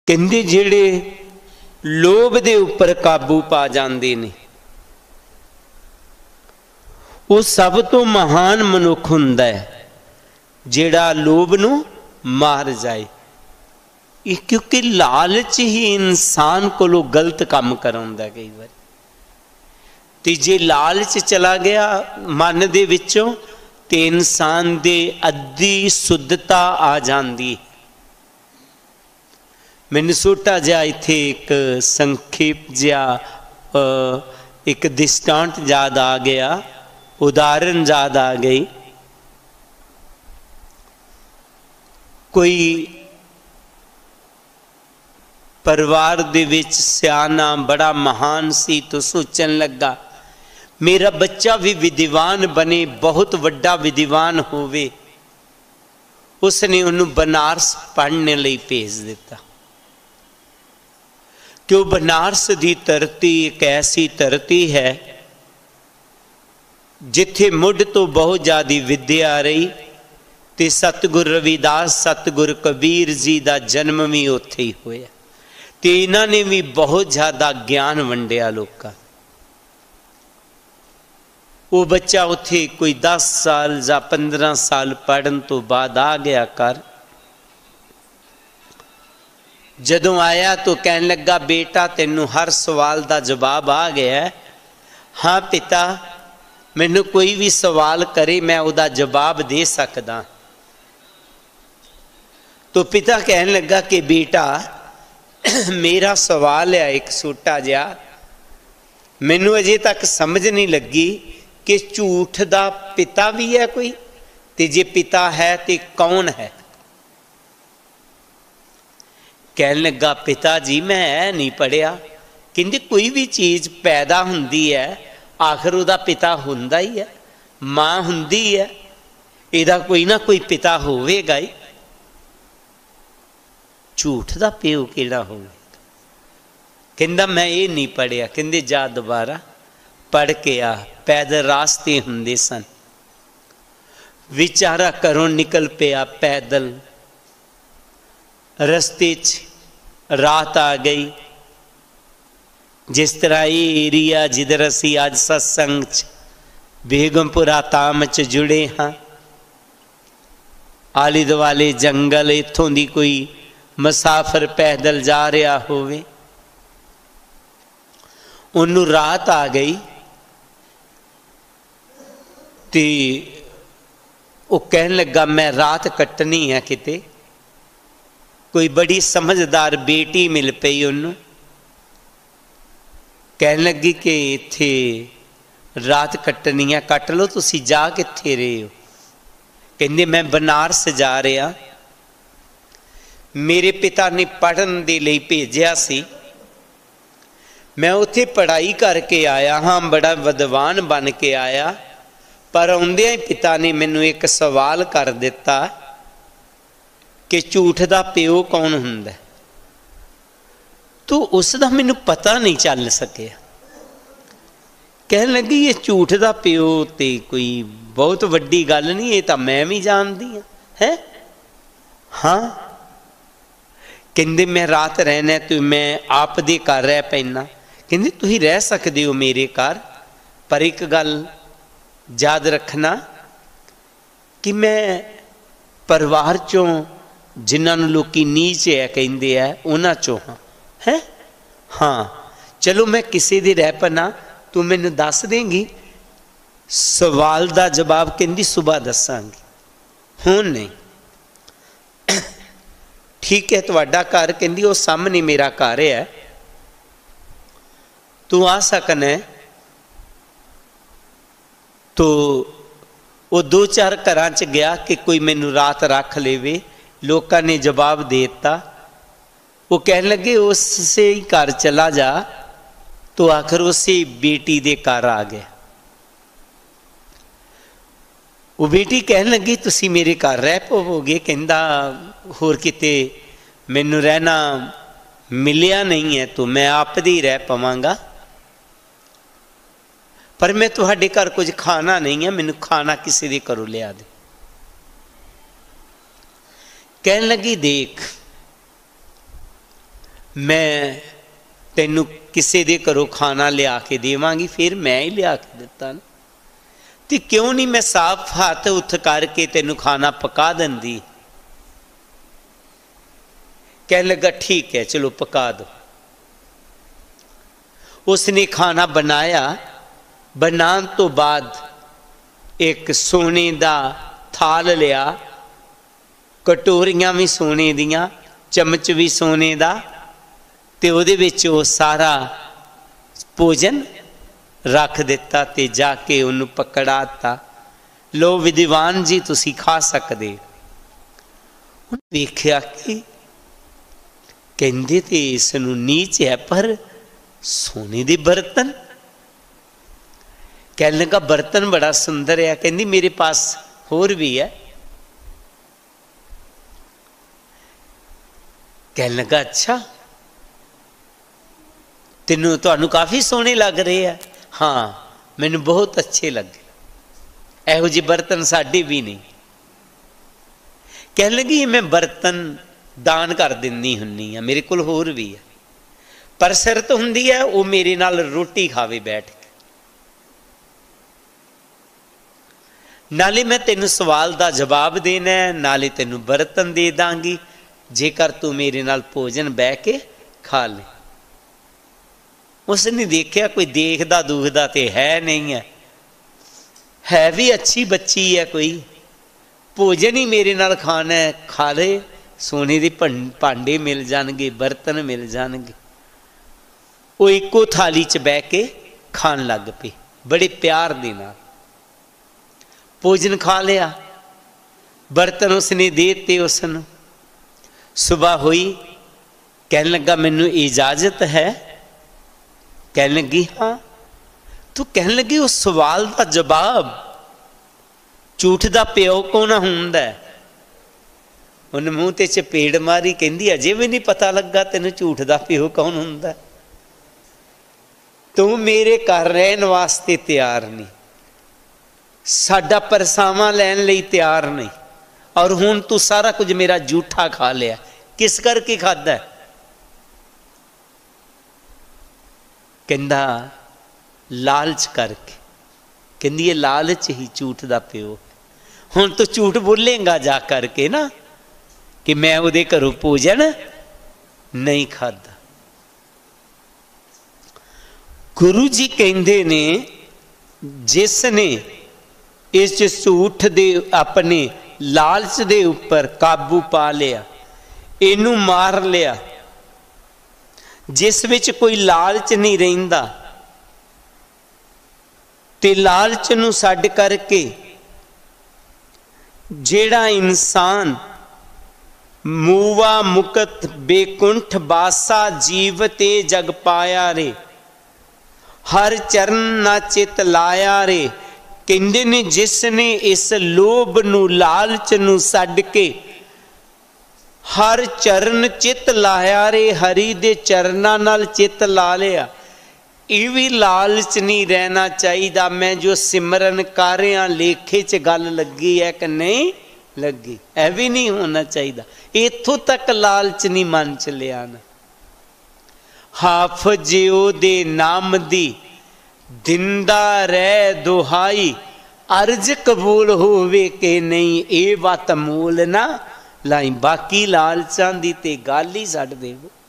कहंदे जिहड़े लोभ दे उपर काबू पा जांदे ने वो सब तो महान मनुख हुंदा है जिहड़ा लोभ नूं मार जाए। क्योंकि लालच ही इंसान कोलों गलत काम कराउंदा कई बार। ते जे लालच चला गया मन दे विचों ते इंसान दे अद्धी शुद्धता आ जांदी। मैनूं छोटा जिहा इत्थे एक संखेप जिहा एक दृष्टांत याद आ गया, उदाहरण याद आ गई। कोई परिवार दे विच सियाना बड़ा महान सी तो सोचन लगा मेरा बच्चा भी विद्वान बने, बहुत वड्डा विद्वान होवे। उसने उन्हें बनारस पढ़ने लई भेज दिता। क्यों बनारस की धरती एक ऐसी धरती है जिथे मुढ़ तो बहुत ज्यादा विद्या रही ते सतगुरु रविदास सतगुरु कबीर जी का जन्म भी उत्थे ही होया ते इन्होंने भी बहुत ज्यादा ज्ञान वंडिया लोकां। वो बच्चा उत्थे कोई 10 साल या 15 साल पढ़न तो बाद आ गया कर। जदों आया तो कहने लगा बेटा तेनू हर सवाल का जवाब आ गया है। हाँ पिता, मैनू कोई भी सवाल करे मैं उदा जवाब दे सकदा। तो पिता कहने लगा कि बेटा मेरा सवाल है एक छोटा जिहा, मैनू अजे तक समझ नहीं लगी कि झूठ दा पिता भी है कोई, ते जे पिता है तो कौन है। कहने लगा पिता जी मैं नहीं पढ़िया। कहंदे कोई भी चीज़ पैदा हुंदी है आखिर उहदा पिता हुंदा ही है, मां हुंदी है, इहदा कोई ना कोई पिता होवेगा ही। झूठ दा प्यो किहड़ा होवेगा। कहंदा मैं ये नहीं पढ़िया। कहंदे जा दोबारा पढ़ के आ। पैदल रास्ते हुंदे सन, विचारा घरों निकल पिया पैदल। रस्ते च रात आ गई। जिस तरह ये एरिया जिधर असी अज सत्संग च बेगमपुरा धाम च जुड़े हाँ, आले दुआले जंगल, इत्थों दी कोई मुसाफिर पैदल जा रहा होवे, उन्नू रात आ गई ते वो कहने लगा मैं रात कटनी है किते। कोई बड़ी समझदार बेटी मिल पई उन्नू, कहने लगी कि इत्थे रात कटनी है, कट लो, तुसी जा कित्थे रहे हो। कहंदे मैं बनारस जा रहा, मेरे पिता ने पढ़न दे लई भेजिया सी, मैं उत्थे पढ़ाई करके आया हाँ, बड़ा विद्वान बन के आया, पर आउंदियां ही पिता ने मैनू एक सवाल कर दिता कि झूठ दा प्यो कौन हुंदा। तो उसका मैनू पता नहीं चल सकिया। कहने लगी ये झूठ दा प्यो ते कोई बहुत वड्डी गल नहीं, ये तो मैं भी जानती हाँ है। हाँ कहंदे मैं रात रहना तो मैं आप दे घर रह पैना। कहंदे तुसीं रह सकदे हो मेरे घर, पर एक गल याद रखना कि मैं परिवार चों जिन्होंने लोग नीच है कहिंदे है उन्हां चों हाँ है। हाँ चलो मैं किसी दे रह पना, तू मैनू दस देंगी। सवाल का जवाब कहंदी सुबह दसांगी, हुण नहीं। ठीक है तुहाडा घर, कहंदी वो सामने मेरा घर है, तू आ सकना है। तो वो 2-4 घरां च गया कि कोई मैनू रात रख लेवे। लोगों ने जवाब दे दिता। वो कहने लगे उससे ही घर चला जा, तो आखिर उसी बेटी दे घर आ गया। वो बेटी कहने लगी तुसी मेरे घर रह पवोगे। कहंदा होर किते मैनू रहना मिलिया नहीं है, तो मैं आप दी रह पवांगा, पर मैं तुहाडे घर कुछ खाना नहीं है, मैनू खाना किसी दे घरों लिया दे। कहने लगी देख मैं तैनू किसी दे घरों खाना लिया के देवांगी, फिर मैं ही लिया के दिता ना, तो क्यों नहीं मैं साफ हाथ उठ करके तैनू खाना पका देंदी। कह लगा ठीक है चलो पका दो। उसने खाना बनाया, बनाने तो बाद एक सोने का थाल लिया, कटोरियां भी सोने दियां, चमच भी सोने का, ते उहदे विच वो सारा भोजन रख दिता ते जाके उन्होंने पकड़ाता, लो विद्वान जी तुसी खा सकते। वेख्या कि कहंदे ते इसनूं नीच है, पर सोने दे बर्तन। कहने लगा बर्तन बड़ा सुंदर है, कहंदी मेरे पास होर भी है। कहने लगा अच्छा तेनों तुहानू काफ़ी सोहने लग रहे हैं। हाँ मैनू बहुत अच्छे लगे, इहो जिहे बर्तन साडे भी नहीं। कहने लगी मैं बर्तन दान कर दिंदी हुन्नी आ, मेरे कोल होर भी है, पर शर्त हुंदी है वो मेरे नाल रोटी खावे बैठ के, नाले मैं तेनू सवाल का जवाब देना है, नाले तेनू बर्तन दे दांगी, जेकर तू मेरे नाल भोजन बह के खा ले। उसने देखा कोई देखदा दुखदा तो है नहीं है भी अच्छी बच्ची है, कोई भोजन ही मेरे नाल खाना है, खा ले, सोने के भांडे मिल जाएंगे, बर्तन मिल जाएंगे। वो एको थाली च बह के खान लग पे, बड़े प्यार दे नाल भोजन खा लिया, बर्तन उसने देते उसनों। सुबह हुई, कहने लगा मैनू इजाजत है, कहने लगी हाँ। तो कहने लगी उस सवाल का जवाब झूठ का प्यो कौन हुंदा है। उन्हें मूँह ते चपेड़ मारी, कहंदी अजे भी नहीं पता लगा तेन झूठ का प्यो कौन हुंदा। तू मेरे घर रहन वास्ते तैयार नहीं, साडा परसावा लैन लई तैयार नहीं, और हुण तू सारा कुछ मेरा झूठा खा लिया। किस करके खादा? कहंदा लालच करके। कहंदी ये लालच ही झूठ दा प्यो। हुण तू झूठ बोलेगा जा करके ना कि मैं उहदे घरों भोजन नहीं खादा। गुरु जी कहंदे ने जिसने इस झूठ दे अपने लालच दे उपर काबू पा लिया, इनू मार लिया, जिस विच कोई लालच नहीं रहिंदा, ते लालच नू छड्ड करके जेड़ा इंसान मूवा मुकत बेकुंठ बासा जीव ते जग पाया रे, हर चरण ना चित लाया रे। कहंदे ने जिसने इस लोभ नू लालच नू छड्ड के हर चरण चित लाया रे, हरि दे चरना नाल चित ला लिया। ये भी लालच नहीं रहना चाहिए मैं जो सिमरन कर रहा लेखे च गल लगी है कि नहीं लगी, यह भी नहीं होना चाहिए। इथों तक लालच नहीं मन च लिया ना। हाफजिओ दे नाम दी दिंदा रह दुहाई, अर्ज कबूल होवे के नहीं, ये बात मूल ना लाई। बाकी लालचां दी ते गल ही छड्ड देवो।